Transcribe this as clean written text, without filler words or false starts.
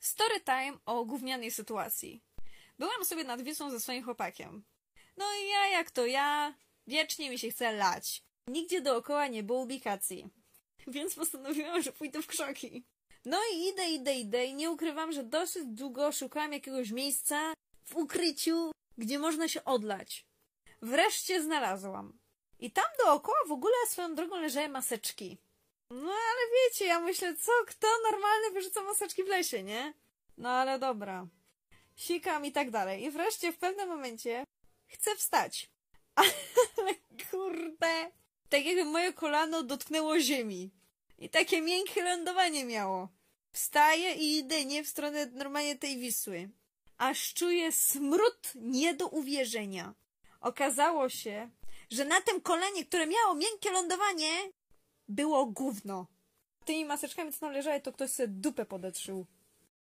Story time o gównianej sytuacji. Byłam sobie nad Wisłą ze swoim chłopakiem. No i ja, jak to ja, wiecznie mi się chce lać. Nigdzie dookoła nie było ubikacji. Więc postanowiłam, że pójdę w krzaki. No i idę i nie ukrywam, że dosyć długo szukałam jakiegoś miejsca w ukryciu, gdzie można się odlać. Wreszcie znalazłam. I tam dookoła w ogóle swoją drogą leżały maseczki. No ale wiecie, ja myślę, kto normalny wyrzuca maseczki w lesie, nie? No ale dobra. Sikam i tak dalej. I wreszcie w pewnym momencie chcę wstać. Ale kurde. Tak jakby moje kolano dotknęło ziemi. I takie miękkie lądowanie miało. Wstaję i idę nie w stronę normalnie tej Wisły. Aż czuję smród nie do uwierzenia. Okazało się, że na tym kolanie, które miało miękkie lądowanie, było gówno. Tymi maseczkami, co tam leżały, to ktoś sobie dupę podetrzył.